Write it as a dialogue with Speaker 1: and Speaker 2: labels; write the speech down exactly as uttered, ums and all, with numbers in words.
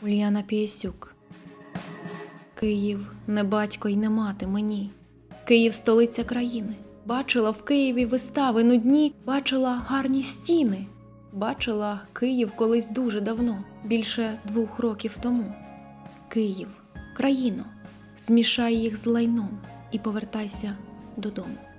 Speaker 1: Ульяна Пієсюк. Київ не батько й не мати мені. Київ – столиця країни. Бачила в Києві вистави нудні, бачила гарні стіни. Бачила Київ колись дуже давно, більше двох років тому. Київ, країно, змішай їх з лайном і повертайся додому.